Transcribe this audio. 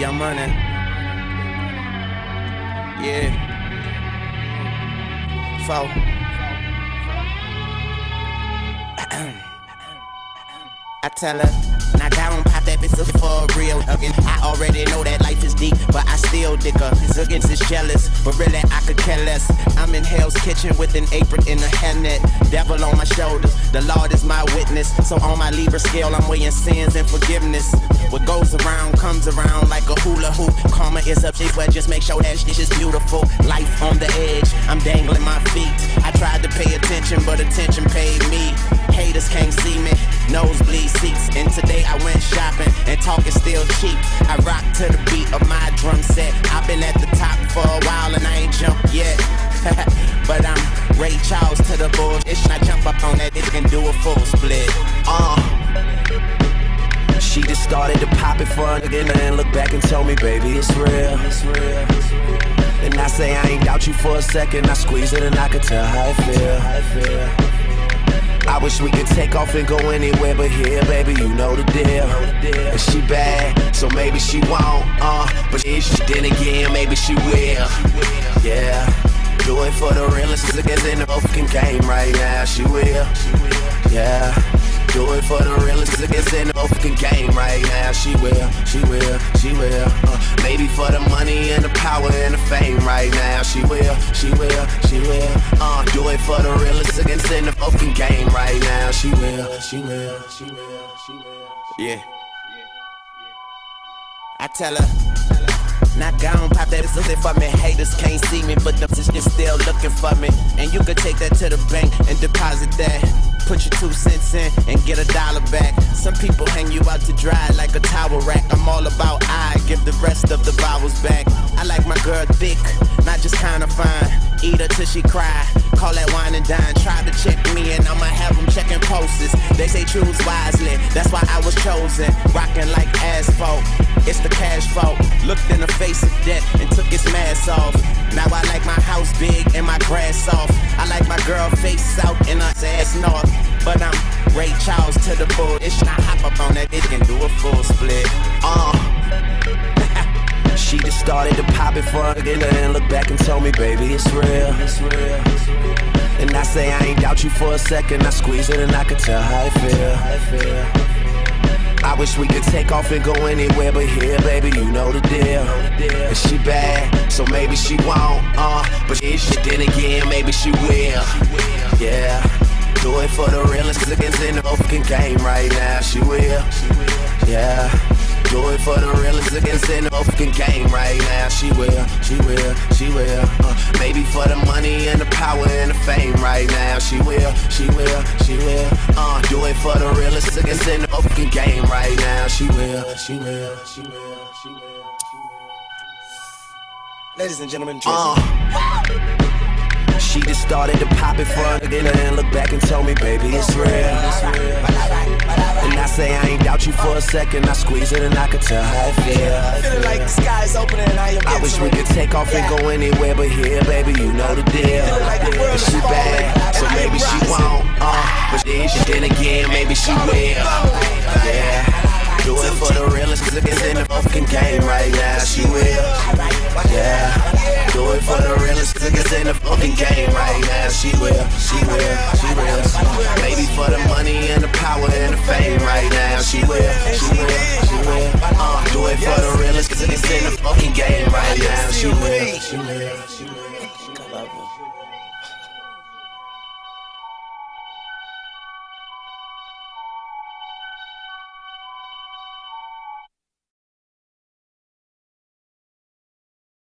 Young Money. Yeah. Four. I tell her, knock down, pop that bitch looking for a real again. I already know that life is deep, but I still dig her. Zuggins is jealous, but really I could care less. I'm in Hell's Kitchen with an apron in a hairnet. Devil on my shoulders, the Lord is my witness. So on my Libra scale, I'm weighing sins and forgiveness. What goes around comes around like a hula hoop. Karma is up, but just make sure that shit is beautiful. Life on the edge, I'm dangling my feet. I tried to pay attention, but attention paid me. Haters can't see me, nosebleed seats. And today I went shopping, and talk is still cheap. I rock to the beat of my drum set. I've been at the top for a while and I ain't jumped yet. But I'm Ray Charles to the bullshit. I jump up on that, it can do a full split. She just started to pop it for a nigga and look back and tell me, baby, it's real. And I say I ain't doubt you for a second. I squeeze it and I can tell how I feel. I wish we could take off and go anywhere but here, baby, you know the deal. And she bad, so maybe she won't, but if she then again, maybe she will. Yeah, do it for the realest niggas in the fucking game right now, she will. Yeah, do it for the realest niggas in the fucking game right now, she will. Maybe for the money and the power and the fame right now, she will. Do it for the realest niggas in the fucking game right now, she will. Yeah. I tell her, knock down, pop that bitch looking for me. Haters can't see me, but the bitch is still looking for me. And you could take that to the bank and deposit that. Put your 2 cents in and get $1 back. Some people hang you out to dry like a towel rack. I'm all about I give the rest of the vowels back. I like my girl thick, not just kinda fine. Eat her till she cry, call that wine and dine. Try to check me and I'ma have them checking posters. They say choose wisely, that's why I was chosen. Rocking like asphalt, it's the cash fault. Looked in the face of death and took his mask off. Now I like my house big and my grass soft. I like my girl face south and her ass north. But I'm Ray Charles to the bull. It's not hop up on that, it can do a full split. She just started to pop it for a nigga and look back and tell me, baby, it's real. And I say I ain't doubt you for a second. I squeeze it and I can tell how I feel. I wish we could take off and go anywhere but here, baby, you know the deal. And she bad, so maybe she won't, but if she then again, maybe she will. Yeah, do it for the realest niggas in the fucking game right now, she will. Yeah, do it for the realest niggas in the fucking game right now, she will. Maybe for the money and the power and the fame right now, she will. Do it for the realest niggas in the fucking game right now, she will. Ladies and gentlemen, She just started to pop it for a nigga and look back and tell me, baby, it's real. And I say I ain't doubt you for a second. I squeeze it and I can tell how I feel. feeling like the sky is opening and I am I wish we could take off and go anywhere but here, baby, you know the deal. And she bad, so maybe she won't, but then again, maybe she will. Yeah, do it for the realest niggas in the fucking game right now, she will. Yeah, do it for the realest niggas in the fucking game right now, she will. Maybe for the money and the power and the fame right now, she will. Do it for the realest niggas in the fucking game right now, she will.